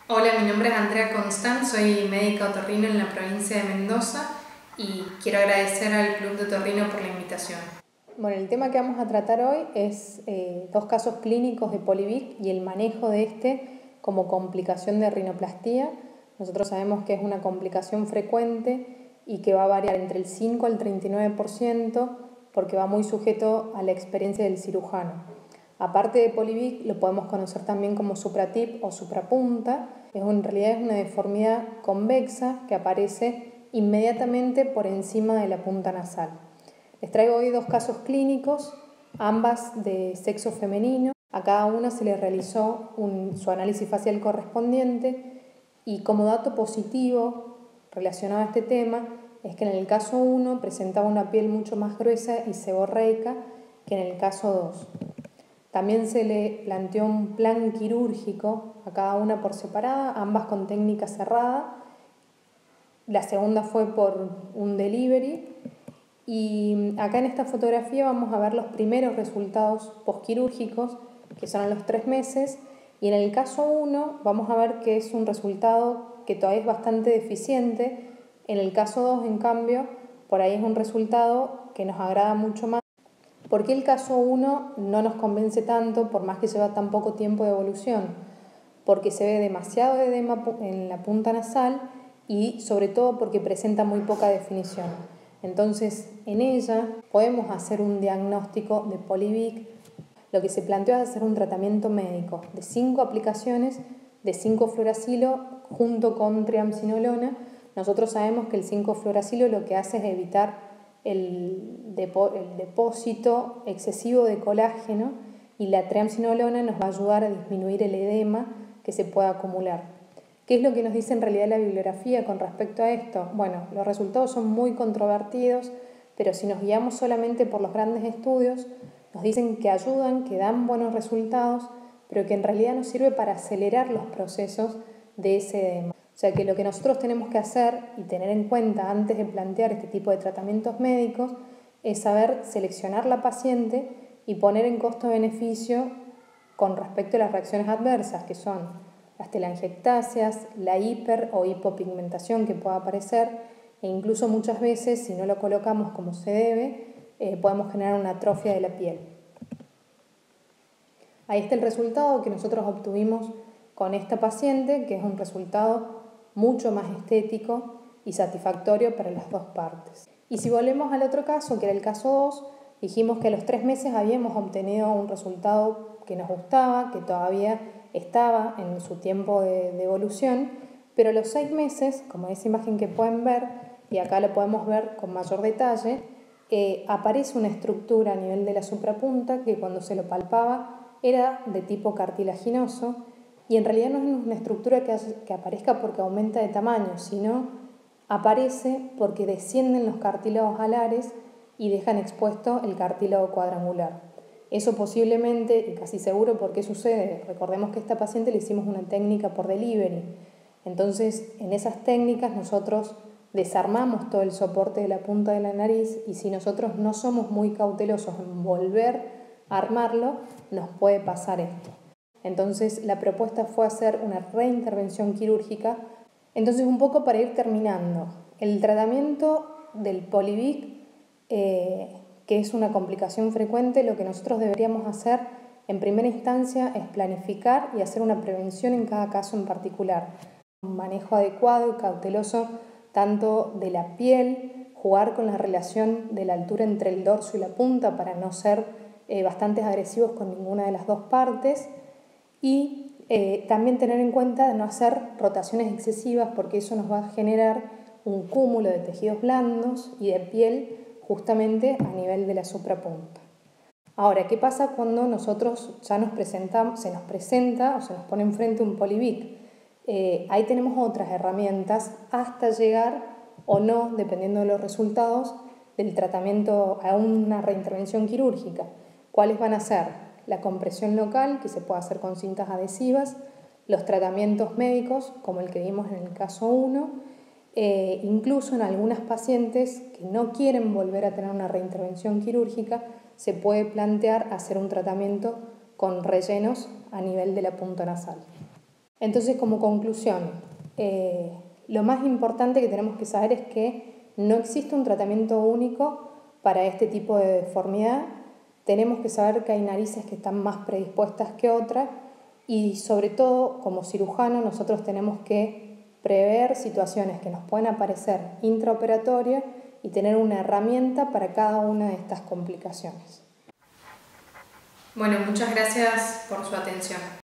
Hola, mi nombre es Andrea Constant, soy médica otorrino en la provincia de Mendoza y quiero agradecer al Club de Otorrino por la invitación. Bueno, el tema que vamos a tratar hoy es dos casos clínicos de Polivic y el manejo de este como complicación de rinoplastía. Nosotros sabemos que es una complicación frecuente y que va a variar entre el 5 al 39% porque va muy sujeto a la experiencia del cirujano. Aparte de Polivic, lo podemos conocer también como supratip o suprapunta. En realidad es una deformidad convexa que aparece inmediatamente por encima de la punta nasal. Les traigo hoy dos casos clínicos, ambas de sexo femenino. A cada una se le realizó su análisis facial correspondiente y como dato positivo relacionado a este tema es que en el caso 1 presentaba una piel mucho más gruesa y seborreica que en el caso 2. También se le planteó un plan quirúrgico a cada una por separada, ambas con técnica cerrada. La segunda fue por un delivery. Y acá en esta fotografía vamos a ver los primeros resultados postquirúrgicos, que son a los 3 meses. Y en el caso 1 vamos a ver que es un resultado que todavía es bastante deficiente. En el caso 2, en cambio, por ahí es un resultado que nos agrada mucho más. ¿Por qué el caso 1 no nos convence tanto, por más que lleva tan poco tiempo de evolución? Porque se ve demasiado edema en la punta nasal y sobre todo porque presenta muy poca definición. Entonces, en ella podemos hacer un diagnóstico de Polivic. Lo que se planteó es hacer un tratamiento médico de 5 aplicaciones de 5-fluoracilo junto con triamcinolona. Nosotros sabemos que el 5-fluoracilo lo que hace es evitar el depósito excesivo de colágeno y la triamcinolona nos va a ayudar a disminuir el edema que se pueda acumular. ¿Qué es lo que nos dice en realidad la bibliografía con respecto a esto? Bueno, los resultados son muy controvertidos, pero si nos guiamos solamente por los grandes estudios, nos dicen que ayudan, que dan buenos resultados, pero que en realidad nos sirve para acelerar los procesos de ese edema. O sea que lo que nosotros tenemos que hacer y tener en cuenta antes de plantear este tipo de tratamientos médicos es saber seleccionar la paciente y poner en costo-beneficio con respecto a las reacciones adversas, que son las telangiectasias, la hiper o hipopigmentación que pueda aparecer, e incluso muchas veces, si no lo colocamos como se debe, podemos generar una atrofia de la piel. Ahí está el resultado que nosotros obtuvimos con esta paciente, que es un resultado mucho más estético y satisfactorio para las dos partes. Y si volvemos al otro caso, que era el caso 2, dijimos que a los 3 meses habíamos obtenido un resultado que nos gustaba, que todavía estaba en su tiempo de evolución, pero a los 6 meses, como esa imagen que pueden ver, y acá lo podemos ver con mayor detalle, aparece una estructura a nivel de la suprapunta que cuando se lo palpaba era de tipo cartilaginoso, y en realidad no es una estructura que aparezca porque aumenta de tamaño, sino aparece porque descienden los cartílagos alares y dejan expuesto el cartílago cuadrangular. Eso posiblemente, y casi seguro, ¿por qué sucede? Recordemos que a esta paciente le hicimos una técnica por delivery. Entonces, en esas técnicas nosotros desarmamos todo el soporte de la punta de la nariz y si nosotros no somos muy cautelosos en volver a armarlo, nos puede pasar esto. Entonces la propuesta fue hacer una reintervención quirúrgica. Entonces, un poco para ir terminando, el tratamiento del Polivic, que es una complicación frecuente, lo que nosotros deberíamos hacer en primera instancia es planificar y hacer una prevención en cada caso en particular. Un manejo adecuado y cauteloso tanto de la piel, jugar con la relación de la altura entre el dorso y la punta para no ser bastante agresivos con ninguna de las dos partes y también tener en cuenta de no hacer rotaciones excesivas porque eso nos va a generar un cúmulo de tejidos blandos y de piel justamente a nivel de la suprapunta. Ahora, ¿qué pasa cuando nosotros ya se nos presenta o se nos pone enfrente un Polivic? Ahí tenemos otras herramientas hasta llegar o no, dependiendo de los resultados, del tratamiento a una reintervención quirúrgica. ¿Cuáles van a ser? La compresión local, que se puede hacer con cintas adhesivas, los tratamientos médicos, como el que vimos en el caso 1, incluso en algunas pacientes que no quieren volver a tener una reintervención quirúrgica, se puede plantear hacer un tratamiento con rellenos a nivel de la punta nasal. Entonces, como conclusión, lo más importante que tenemos que saber es que no existe un tratamiento único para este tipo de deformidad. Tenemos que saber que hay narices que están más predispuestas que otras y, sobre todo, como cirujano, nosotros tenemos que prever situaciones que nos pueden aparecer intraoperatorias y tener una herramienta para cada una de estas complicaciones. Bueno, muchas gracias por su atención.